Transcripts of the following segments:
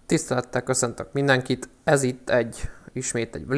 Tisztelettel köszöntök mindenkit, ez itt ismét egy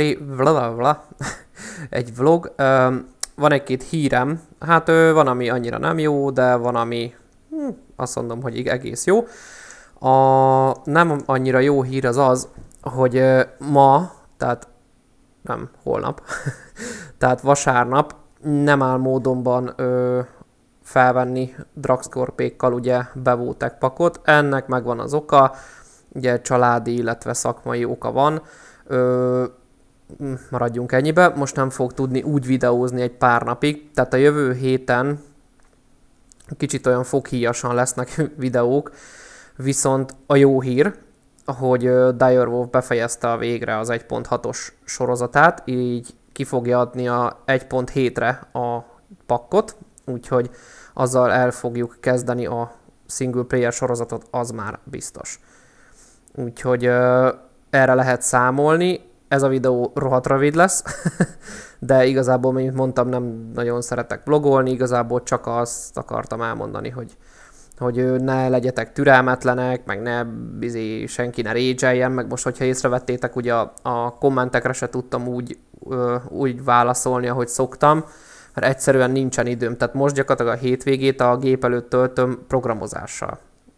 egy vlog. Van egy-két hírem, van, ami annyira nem jó, de van, ami azt mondom, hogy egész jó. A nem annyira jó hír az, hogy ma, tehát nem holnap, tehát vasárnap nem áll módonban felvenni Dragscorpékkal ugye Bevótech pakot. Ennek megvan az oka, ugye családi, illetve szakmai oka van. Maradjunk ennyibe. Most nem fog tudni úgy videózni egy pár napig, tehát a jövő héten kicsit olyan foghíjasan lesznek videók, viszont a jó hír, hogy Direwolf befejezte végre az 1.6-os sorozatát, így ki fogja adni a 1.7-re a pakkot, úgyhogy azzal el fogjuk kezdeni a single player sorozatot, az már biztos. Úgyhogy erre lehet számolni. Ez a videó rohadt rövid lesz, de igazából, mint mondtam, nem nagyon szeretek vlogolni, igazából csak azt akartam elmondani, hogy ne legyetek türelmetlenek, meg senki ne rage-eljen, meg most, hogyha észrevettétek, ugye a kommentekre se tudtam úgy válaszolni, ahogy szoktam, mert egyszerűen nincsen időm, tehát most gyakorlatilag a hétvégét a gép előtt töltöm programozással.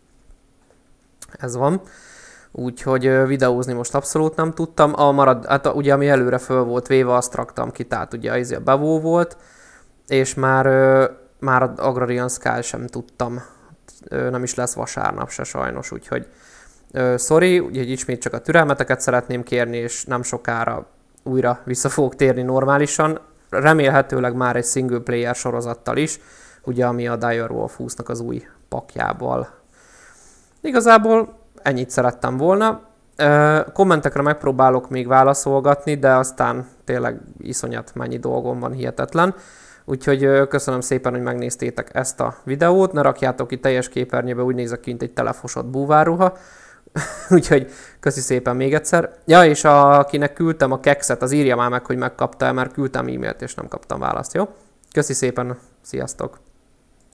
Ez van. Úgyhogy videózni most abszolút nem tudtam. Ugye ami előre föl volt véve, azt raktam ki, tehát ugye a Bevó volt, és már a Agrarian Sky sem tudtam. Nem is lesz vasárnap se sajnos, úgyhogy sorry, úgyhogy ismét csak a türelmeteket szeretném kérni, és nem sokára újra vissza fogok térni normálisan. Remélhetőleg már egy single player sorozattal is, ugye ami a Direwolf 20-nak az új pakjával. Igazából ennyit szerettem volna. Kommentekre megpróbálok még válaszolgatni, de aztán tényleg iszonyat mennyi dolgom van, hihetetlen. Úgyhogy köszönöm szépen, hogy megnéztétek ezt a videót. Ne rakjátok ki teljes képernyőbe, úgy nézek ki, mint egy telefosott búvárruha. Úgyhogy köszi szépen még egyszer. Ja, és akinek küldtem a kekszet, az írja már meg, hogy megkapta, mert küldtem e-mailt és nem kaptam választ, jó? Köszi szépen, sziasztok!